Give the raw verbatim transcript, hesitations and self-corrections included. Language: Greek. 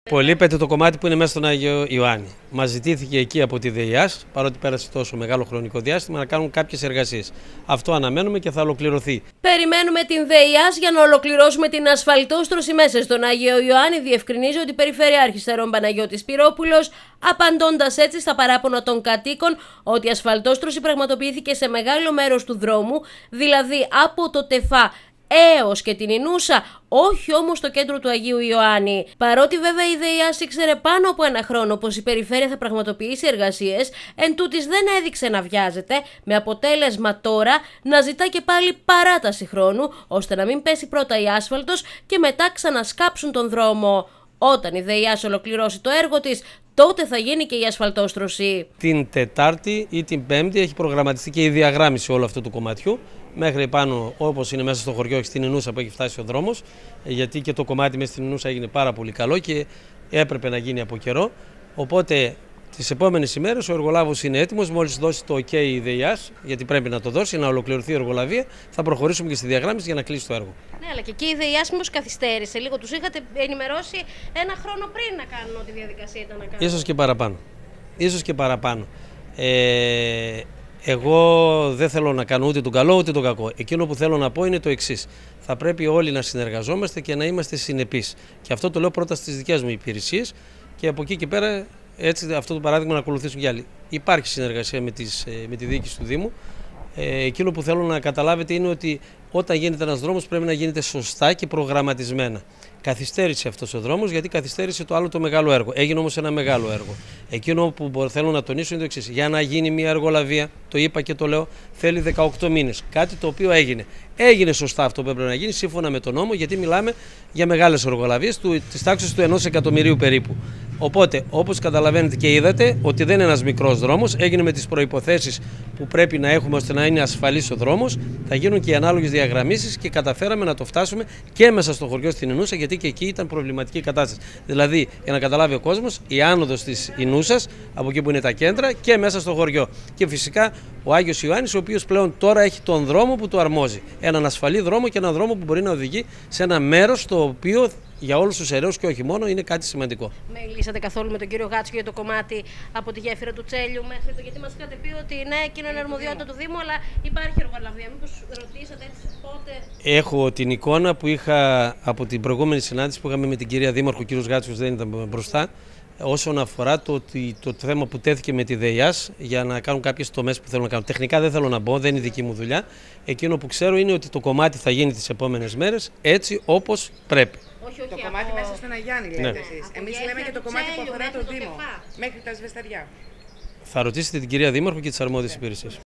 Υπολείπεται το κομμάτι που είναι μέσα στον Άγιο Ιωάννη. Μας ζητήθηκε εκεί από τη ΔΕΙΑΣ, παρότι πέρασε τόσο μεγάλο χρονικό διάστημα, να κάνουν κάποιες εργασίες. Αυτό αναμένουμε και θα ολοκληρωθεί. Περιμένουμε την ΔΕΙΑΣ για να ολοκληρώσουμε την ασφαλτόστρωση μέσα στον Άγιο Ιωάννη, διευκρινίζει ο Περιφερειάρχης Ερών Παναγιώτης Πυρόπουλος, απαντώντας έτσι στα παράπονα των κατοίκων ότι η ασφαλτόστρωση πραγματοποιήθηκε σε μεγάλο μέρος του δρόμου, δηλαδή από το ΤΕΦΑ έως και την Ινούσα, όχι όμως στο κέντρο του Αγίου Ιωάννη. Παρότι βέβαια η ΔΕΙΑΣ ήξερε πάνω από ένα χρόνο πως η περιφέρεια θα πραγματοποιήσει εργασίες, εν τούτης δεν έδειξε να βιάζεται, με αποτέλεσμα τώρα να ζητά και πάλι παράταση χρόνου, ώστε να μην πέσει πρώτα η άσφαλτος και μετά ξανασκάψουν τον δρόμο. Όταν η ΔΕΙΑΣ ολοκληρώσει το έργο της, τότε θα γίνει και η ασφαλτόστρωση. Την Τετάρτη ή την Πέμπτη έχει προγραμματιστεί και η διαγράμμιση όλου αυτού του κομματιού. Μέχρι πάνω, όπως είναι μέσα στο χωριό, στην Ινούσα που έχει φτάσει ο δρόμος, γιατί και το κομμάτι μέσα στην Ινούσα έγινε πάρα πολύ καλό και έπρεπε να γίνει από καιρό. Οπότε τις επόμενες ημέρες ο εργολάβος είναι έτοιμος. Μόλις δώσει το OK η ΔΕΙΑΣ, γιατί πρέπει να το δώσει, να ολοκληρωθεί η εργολαβία, θα προχωρήσουμε και στη διαγράμμιση για να κλείσει το έργο. Ναι, αλλά και εκεί η ΔΕΙΑΣ μήπως καθυστέρησε λίγο, τους είχατε ενημερώσει ένα χρόνο πριν να κάνουν ό,τι διαδικασία ήταν να κάνουν. Ίσως και παραπάνω. Ίσως και παραπάνω. Ε, εγώ δεν θέλω να κάνω ούτε τον καλό ούτε τον κακό. Εκείνο που θέλω να πω είναι το εξής. Θα πρέπει όλοι να συνεργαζόμαστε και να είμαστε συνεπείς. Και αυτό το λέω πρώτα στις δικές μου υπηρεσίες και από εκεί και πέρα έτσι αυτό το παράδειγμα να ακολουθήσουν και άλλοι. Υπάρχει συνεργασία με, τις, με τη διοίκηση του Δήμου. Ε, εκείνο που θέλω να καταλάβετε είναι ότι όταν γίνεται ένας δρόμος πρέπει να γίνεται σωστά και προγραμματισμένα. Καθυστέρησε αυτός ο δρόμος γιατί καθυστέρησε το άλλο το μεγάλο έργο. Έγινε όμως ένα μεγάλο έργο. Εκείνο που θέλω να τονίσω είναι το εξής. Για να γίνει μια εργολαβία, το είπα και το λέω, θέλει δεκαοκτώ μήνες. Κάτι το οποίο έγινε. Έγινε σωστά αυτό που έπρεπε να γίνει σύμφωνα με τον νόμο, γιατί μιλάμε για μεγάλες εργολαβίες της τάξης του ενός εκατομμυρίου περίπου. Οπότε, όπως καταλαβαίνετε και είδατε, ότι δεν είναι ένας μικρός δρόμος, έγινε με τις προϋποθέσεις που πρέπει να έχουμε ώστε να είναι ασφαλής ο δρόμος. Θα γίνουν και οι ανάλογες διαγραμμίσεις και καταφέραμε να το φτάσουμε και μέσα στο χωριό στην Ινούσα, γιατί και εκεί ήταν προβληματική κατάσταση. Δηλαδή, για να καταλάβει ο κόσμος, η άνοδος της Ινούσας, από εκεί που είναι τα κέντρα, και μέσα στο χωριό. Και φυσικά ο Άγιος Ιωάννης, ο οποίος πλέον τώρα έχει τον δρόμο που του αρμόζει. Έναν ασφαλή δρόμο και έναν δρόμο που μπορεί να οδηγεί σε ένα μέρος το οποίο για όλους τους αιρέους και όχι μόνο είναι κάτι σημαντικό. Μιλήσατε καθόλου με τον κύριο Γάτσιο για το κομμάτι από τη γέφυρα του Τσέλιου μέχρι το, γιατί μας είχατε πει ότι ναι, εκείνο είναι αρμοδιότητα του Δήμου, αλλά υπάρχει εργολαβία. Μήπως ρωτήσατε έτσι πότε? Έχω την εικόνα που είχα από την προηγούμενη συνάντηση που είχαμε με την κυρία Δήμαρχο, ο κύριος Γάτσιος δεν ήταν μπροστά, όσον αφορά το, το, το θέμα που τέθηκε με τη ΔΕΙΑΣ για να κάνουν κάποιες τομές που θέλουν να κάνουν. Τεχνικά δεν θέλω να μπω, δεν είναι δική μου δουλειά. Εκείνο που ξέρω είναι ότι το κομμάτι θα γίνει τις επόμενες μέρες έτσι όπως πρέπει. Όχι, όχι, το από... κομμάτι μέσα στον Αγιάννη λέτε ναι. εσείς. Εμείς λέμε για το κομμάτι που αφορά το Δήμο, μέχρι τα Σβεσταριά. Θα ρωτήσετε την κυρία Δήμαρχο και τις αρμόδιες υπηρεσίες.